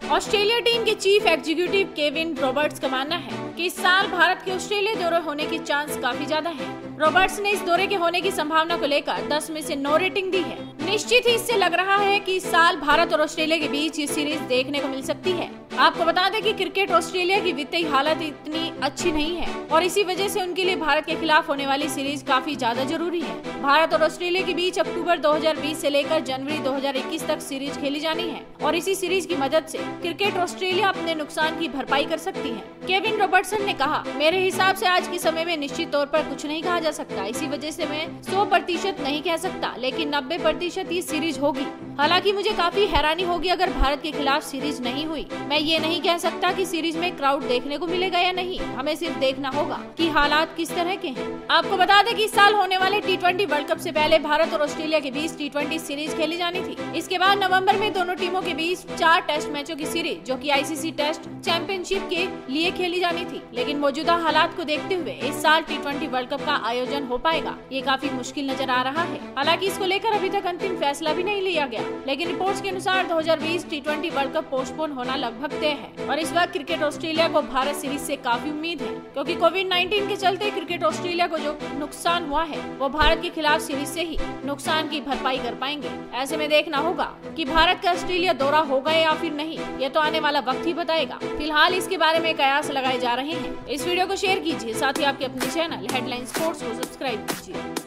Australia team के chief executive Kevin Roberts का मानना है कि इस साल भारत के ऑस्ट्रेलिया दौरे होने के चांस काफी ज्यादा हैं। रॉबर्ट्स ने इस दौरे के होने की संभावना को लेकर 10 में से 9 रेटिंग दी है। निश्चित ही इससे लग रहा है कि इस साल भारत और ऑस्ट्रेलिया के बीच ये सीरीज देखने को मिल सकती है। आपको बता दें कि क्रिकेट ऑस्ट्रेलिया की वित्तीय हालत इतनी अच्छी नहीं है और इसी वजह से उनके लिए भारत के खिलाफ होने वाली सीरीज काफी ज्यादा जरूरी है। भारत और ऑस्ट्रेलिया के बीच अक्टूबर 2020 से लेकर जनवरी 2021 तक सीरीज खेली जानी है और इसी सीरीज की मदद से क्रिकेट ऑस्ट्रेलिया अपने नुकसान की भरपाई कर सकती है। केविन रॉबर्टसन ने कहा, मेरे हिसाब से आज के समय में निश्चित तौर पर कुछ नहीं कहा जा सकता, इसी वजह से मैं 100% नहीं कह सकता, लेकिन 90% ये सीरीज होगी। हालांकि मुझे काफी हैरानी होगी अगर भारत के खिलाफ सीरीज नहीं हुई। मैं ये नहीं कह सकता कि सीरीज में क्राउड देखने को मिलेगा या नहीं, हमें सिर्फ देखना होगा कि हालात किस तरह के हैं। आपको बता दें कि इस साल होने वाले T20 वर्ल्ड कप से पहले भारत और ऑस्ट्रेलिया के बीच T20 सीरीज खेली जानी थी। इसके बाद नवंबर में दोनों टीमों के बीच 4 टेस्ट मैचों की सीरीज जो कि ICC टेस्ट चैंपियनशिप के लिए खेली जानी थी, लेकिन मौजूदा हालात को देखते हुए इस साल T20 वर्ल्ड कप का आयोजन हो पाएगा ये काफी मुश्किल नजर आ रहा है। हालांकि इसको लेकर अभी तक अंतिम फैसला भी नहीं लिया गया, लेकिन रिपोर्ट्स के अनुसार 2020 T20 वर्ल्ड कप पोस्टपोन होना लगभग तय है और इस बार क्रिकेट ऑस्ट्रेलिया को भारत सीरीज से काफी उम्मीद है, क्योंकि कोविड-19 के चलते क्रिकेट ऑस्ट्रेलिया को जो नुकसान हुआ है वो भारत के खिलाफ सीरीज से ही नुकसान की भरपाई कर पाएंगे। ऐसे में देखना होगा कि भारत का ऑस्ट्रेलिया दौरा होगा या फिर नहीं, ये तो आने वाला वक्त ही बताएगा। फिलहाल इसके बारे में कयास लगाए जा रहे हैं। इस वीडियो को शेयर कीजिए, साथ ही आपके अपने चैनल हेडलाइन स्पोर्ट्स को सब्सक्राइब कीजिए।